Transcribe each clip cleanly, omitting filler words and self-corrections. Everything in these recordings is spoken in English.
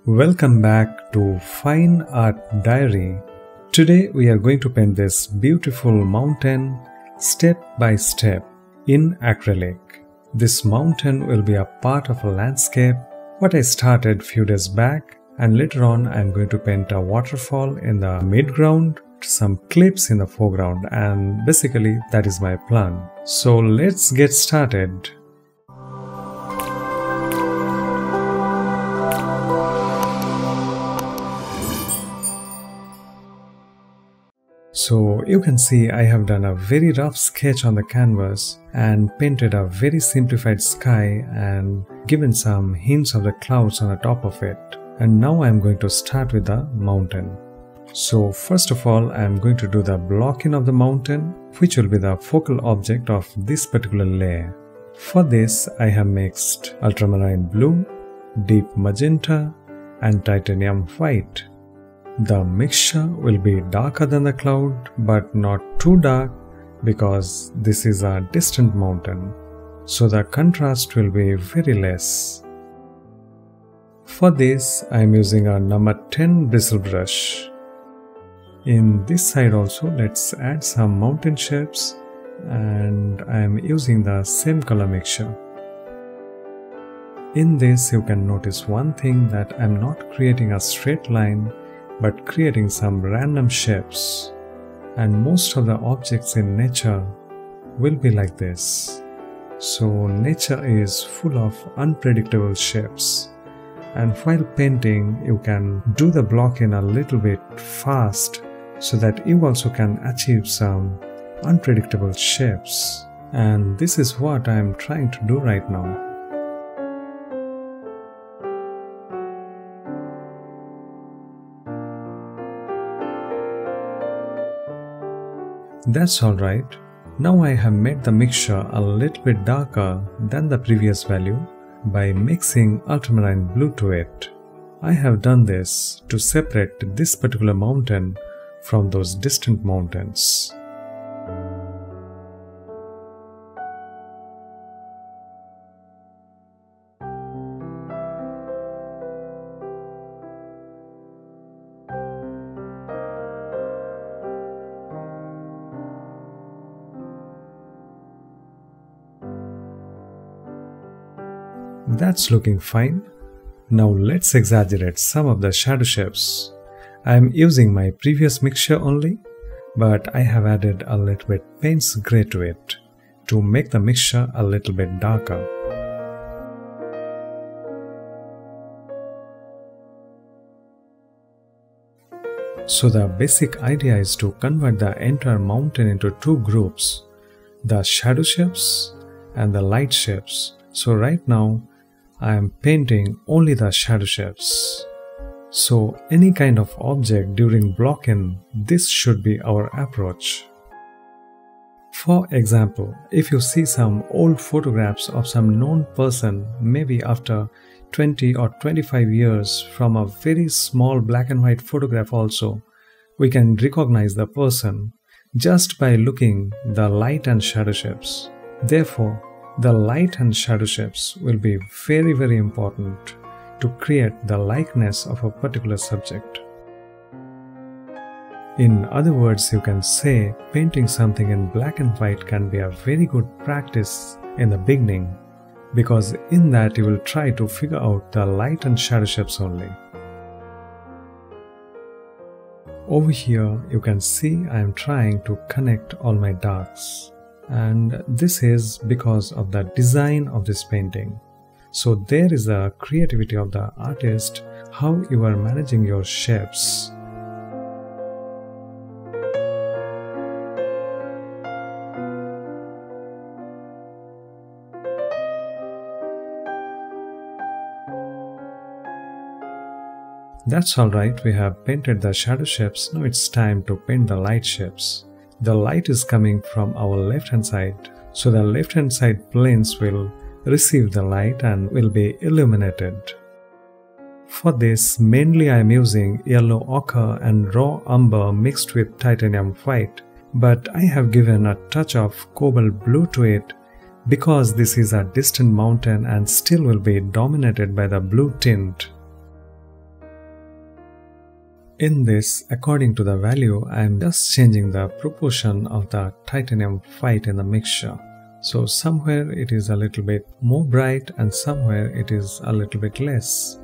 Welcome back to Fine Art Diary. Today we are going to paint this beautiful mountain step by step in acrylic. This mountain will be a part of a landscape what I started few days back, and later on I am going to paint a waterfall in the midground, some cliffs in the foreground, and basically that is my plan. So let's get started. So you can see I have done a very rough sketch on the canvas and painted a very simplified sky and given some hints of the clouds on the top of it. And now I am going to start with the mountain. So first of all I am going to do the blocking of the mountain, which will be the focal object of this particular layer. For this I have mixed ultramarine blue, deep magenta and titanium white. The mixture will be darker than the cloud, but not too dark because this is a distant mountain, so the contrast will be very less. For this I am using a number 10 bristle brush. In this side also let's add some mountain shapes, and I am using the same color mixture. In this you can notice one thing, that I am not creating a straight line but creating some random shapes, and most of the objects in nature will be like this. So nature is full of unpredictable shapes, and while painting you can do the blocking a little bit fast so that you also can achieve some unpredictable shapes, and this is what I am trying to do right now. That's alright. Now I have made the mixture a little bit darker than the previous value by mixing ultramarine blue to it. I have done this to separate this particular mountain from those distant mountains. That's looking fine. Now let's exaggerate some of the shadow shapes. I am using my previous mixture only, but I have added a little bit Payne's Grey to it to make the mixture a little bit darker. So the basic idea is to convert the entire mountain into two groups, the shadow shapes and the light shapes. So right now I am painting only the shadow shapes. So any kind of object during blocking, this should be our approach. For example, if you see some old photographs of some known person, maybe after 20 or 25 years, from a very small black and white photograph also, we can recognize the person just by looking the light and shadow shapes. Therefore, the light and shadow shapes will be very important to create the likeness of a particular subject. In other words, you can say painting something in black and white can be a very good practice in the beginning, because in that you will try to figure out the light and shadow shapes only. Over here you can see I am trying to connect all my darks. And this is because of the design of this painting. So there is a creativity of the artist, how you are managing your shapes. That's alright, we have painted the shadow shapes, now it's time to paint the light shapes. The light is coming from our left hand side, so the left hand side planes will receive the light and will be illuminated. For this, mainly I am using yellow ochre and raw umber mixed with titanium white, but I have given a touch of cobalt blue to it because this is a distant mountain and still will be dominated by the blue tint. In this, according to the value, I am just changing the proportion of the titanium white in the mixture. So somewhere it is a little bit more bright and somewhere it is a little bit less.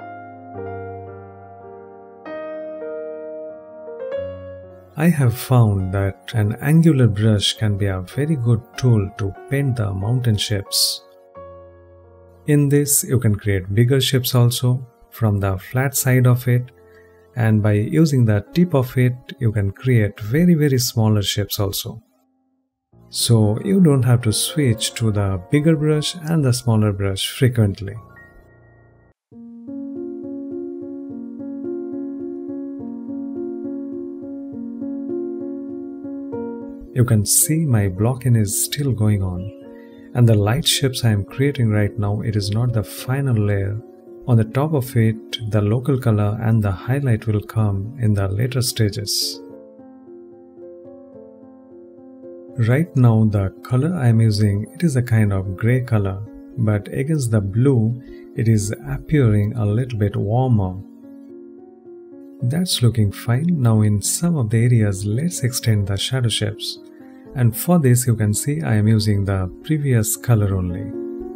I have found that an angular brush can be a very good tool to paint the mountain shapes. In this, you can create bigger shapes also from the flat side of it, and by using the tip of it, you can create very smaller shapes also. So you don't have to switch to the bigger brush and the smaller brush frequently. You can see my blocking is still going on, and the light shapes I am creating right now, it is not the final layer. On the top of it, the local color and the highlight will come in the later stages. Right now the color I am using, it is a kind of grey color, but against the blue, it is appearing a little bit warmer. That's looking fine. Now in some of the areas, let's extend the shadow shapes. And for this, you can see I am using the previous color only.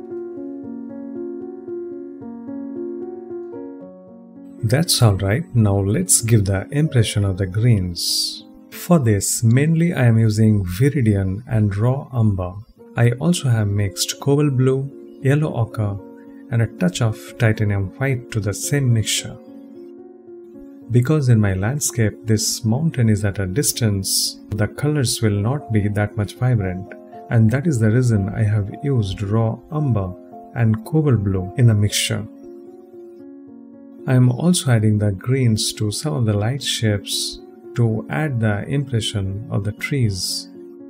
That's alright. Now let's give the impression of the greens. For this, mainly I am using viridian and raw umber. I also have mixed cobalt blue, yellow ochre, and a touch of titanium white to the same mixture. Because in my landscape this mountain is at a distance, the colors will not be that much vibrant, and that is the reason I have used raw umber and cobalt blue in the mixture. I am also adding the greens to some of the light shapes to add the impression of the trees.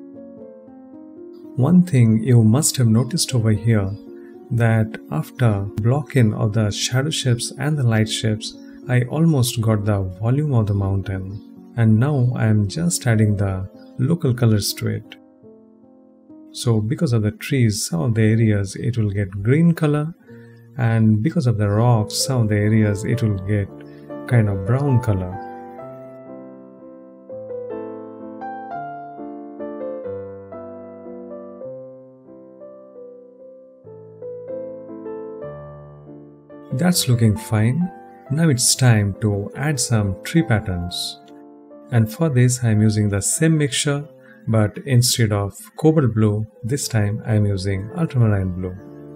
One thing you must have noticed over here, that after blocking of the shadow shapes and the light shapes, I almost got the volume of the mountain, and now I am just adding the local colors to it. So because of the trees, some of the areas it will get green color, and because of the rocks, some of the areas it will get kind of brown color. That's looking fine. Now it's time to add some tree patterns. And for this I am using the same mixture, but instead of cobalt blue, this time I am using ultramarine blue.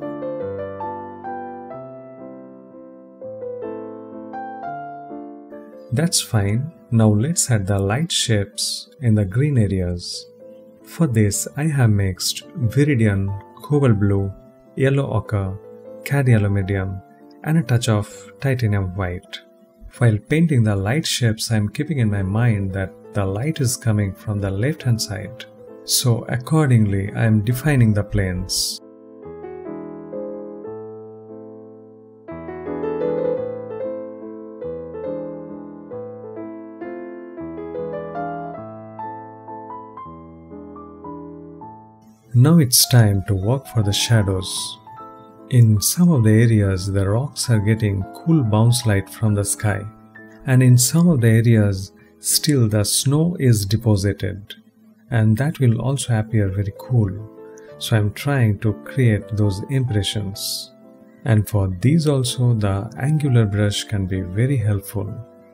That's fine. Now let's add the light shapes in the green areas. For this I have mixed viridian, cobalt blue, yellow ochre, cad yellow medium, and a touch of titanium white. While painting the light shapes, I am keeping in my mind that the light is coming from the left hand side. So accordingly, I am defining the planes. Now it's time to work for the shadows. In some of the areas, the rocks are getting cool bounce light from the sky, and in some of the areas, still the snow is deposited, and that will also appear very cool. So I'm trying to create those impressions, and for these also the angular brush can be very helpful.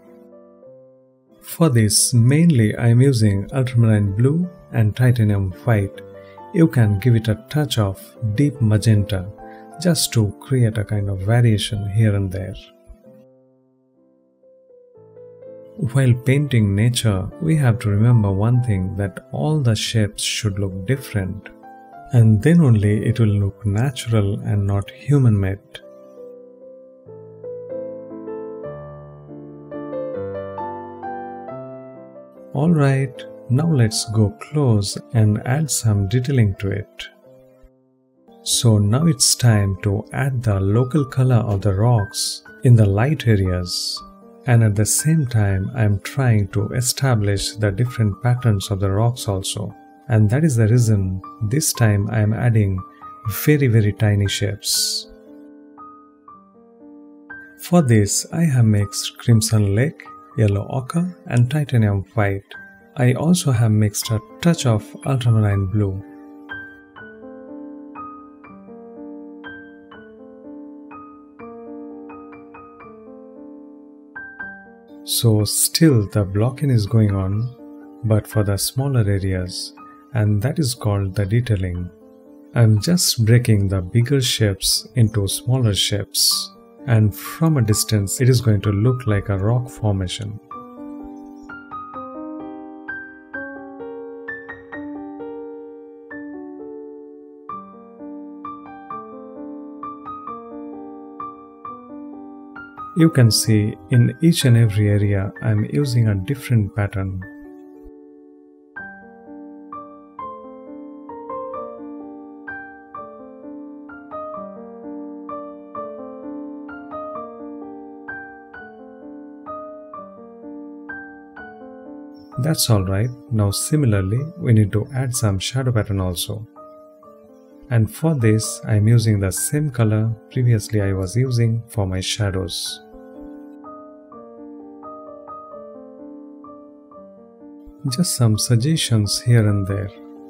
For this, mainly I'm using ultramarine blue and titanium white. You can give it a touch of deep magenta, just to create a kind of variation here and there. While painting nature, we have to remember one thing, that all the shapes should look different, and then only it will look natural and not human-made. Alright, now let's go close and add some detailing to it. So now it's time to add the local color of the rocks in the light areas, and at the same time I am trying to establish the different patterns of the rocks also, and that is the reason this time I am adding very tiny shapes. For this I have mixed crimson lake, yellow ochre and titanium white. I also have mixed a touch of ultramarine blue. So still the blocking is going on, but for the smaller areas, and that is called the detailing. I'm just breaking the bigger shapes into smaller shapes, and from a distance it is going to look like a rock formation. You can see in each and every area I am using a different pattern. That's alright. Now similarly we need to add some shadow pattern also. And for this I am using the same color previously I was using for my shadows. Just some suggestions here and there.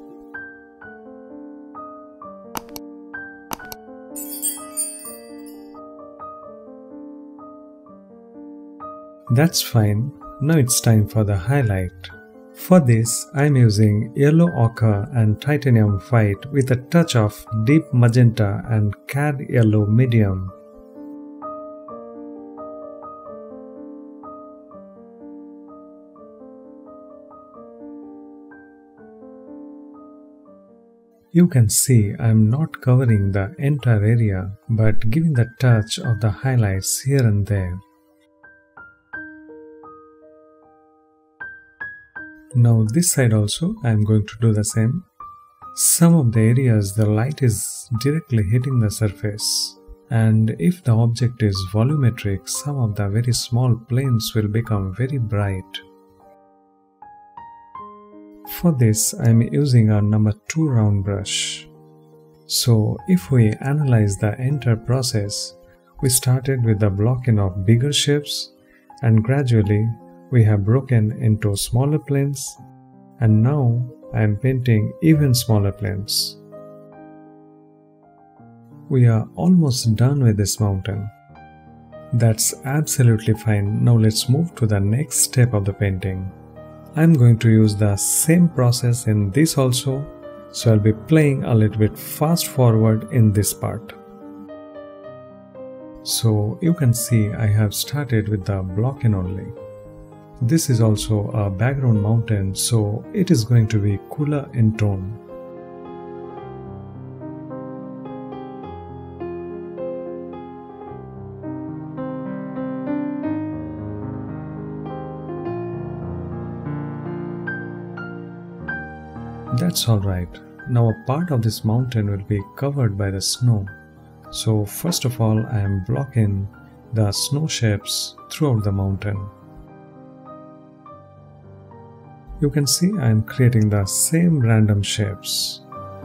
That's fine. Now it's time for the highlight. For this, I am using yellow ochre and titanium white with a touch of deep magenta and cad yellow medium. You can see I am not covering the entire area but giving the touch of the highlights here and there. Now this side also I am going to do the same. Some of the areas the light is directly hitting the surface, and if the object is volumetric, some of the very small planes will become very bright. For this I am using a number 2 round brush. So if we analyze the entire process, we started with the blocking of bigger shapes and gradually we have broken into smaller planes, and now I am painting even smaller planes. We are almost done with this mountain. That's absolutely fine. Now let's move to the next step of the painting. I am going to use the same process in this also, so I'll be playing a little bit fast forward in this part. So you can see I have started with the blocking only. This is also a background mountain, so it is going to be cooler in tone. That's alright. Now a part of this mountain will be covered by the snow. So first of all I am blocking the snow shapes throughout the mountain. You can see I am creating the same random shapes.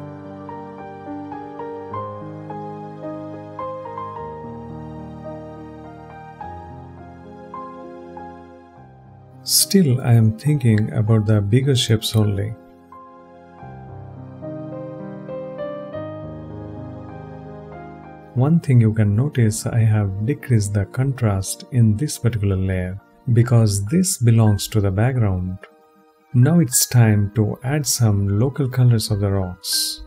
Still I am thinking about the bigger shapes only. One thing you can notice, I have decreased the contrast in this particular layer because this belongs to the background. Now it's time to add some local colors of the rocks.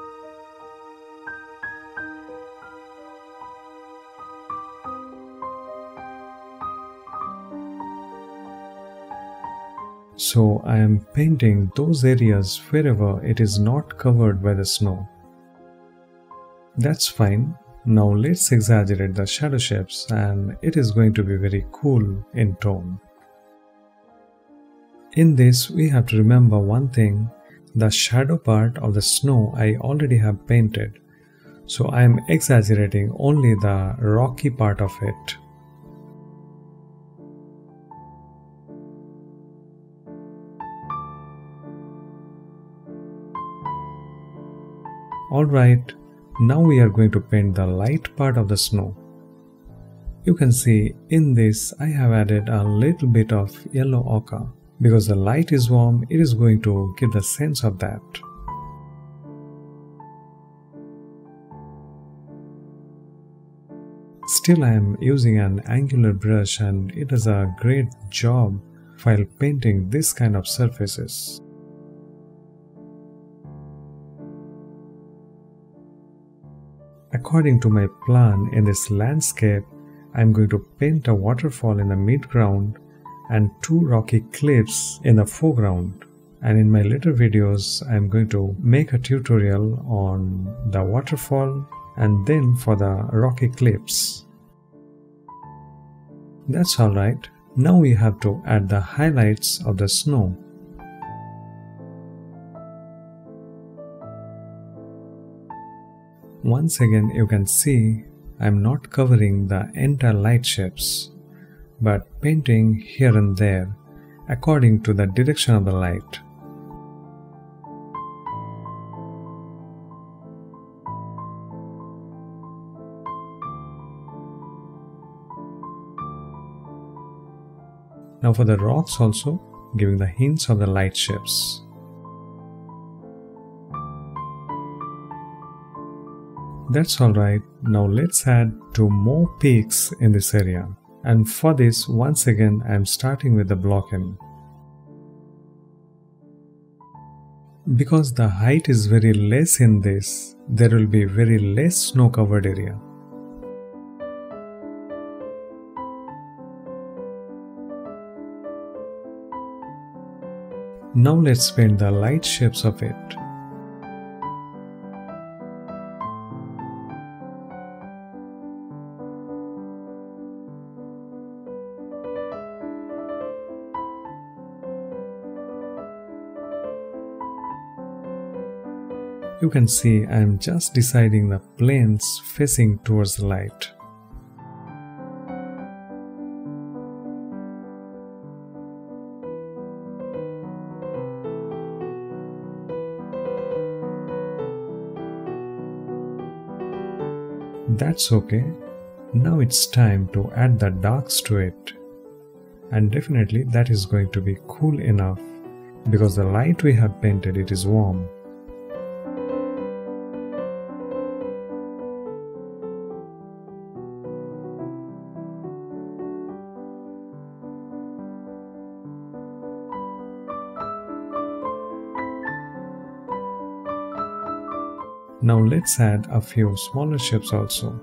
So I am painting those areas wherever it is not covered by the snow. That's fine. Now let's exaggerate the shadow shapes and it is going to be very cool in tone. In this we have to remember one thing, the shadow part of the snow I already have painted, so I am exaggerating only the rocky part of it. Alright, now we are going to paint the light part of the snow. You can see in this I have added a little bit of yellow ochre. Because the light is warm, it is going to give the sense of that. Still, I am using an angular brush and it does a great job while painting this kind of surfaces. According to my plan in this landscape, I am going to paint a waterfall in the midground and two rocky cliffs in the foreground. And in my later videos, I am going to make a tutorial on the waterfall and then for the rocky cliffs. That's alright. Now we have to add the highlights of the snow. Once again, you can see I am not covering the entire light shapes, but painting here and there according to the direction of the light. Now for the rocks also, giving the hints of the light shapes. That's alright. Now let's add 2 more peaks in this area. And for this, once again, I am starting with the block N. Because the height is very less in this, there will be very less snow covered area. Now let's paint the light shapes of it. You can see I am just deciding the planes facing towards the light. That's okay. Now it's time to add the darks to it. And definitely that is going to be cool enough because the light we have painted, it is warm. Now let's add a few smaller shapes also.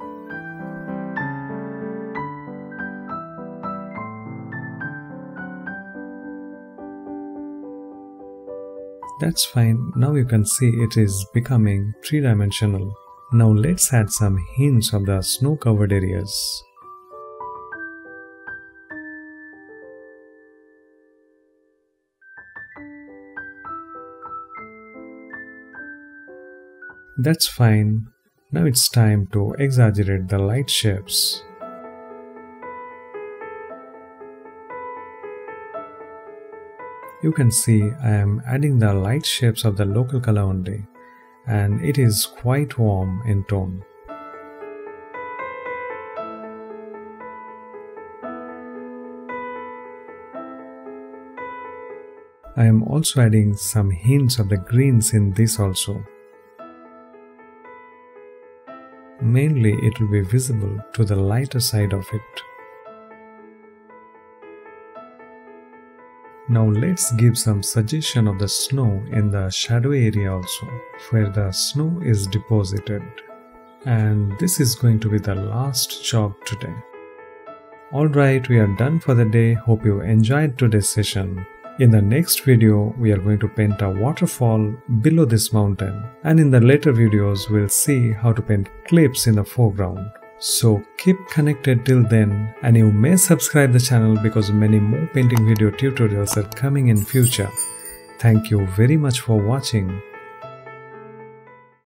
That's fine. Now you can see it is becoming 3-dimensional. Now let's add some hints of the snow-covered areas. That's fine. Now it's time to exaggerate the light shapes. You can see I am adding the light shapes of the local color only, and it is quite warm in tone. I am also adding some hints of the greens in this also. Mainly it will be visible to the lighter side of it. Now let's give some suggestion of the snow in the shadow area also, where the snow is deposited. And this is going to be the last job today. Alright, we are done for the day. Hope you enjoyed today's session. In the next video, we are going to paint a waterfall below this mountain. And in the later videos, we'll see how to paint cliffs in the foreground. So keep connected till then, and you may subscribe the channel because many more painting video tutorials are coming in future. Thank you very much for watching.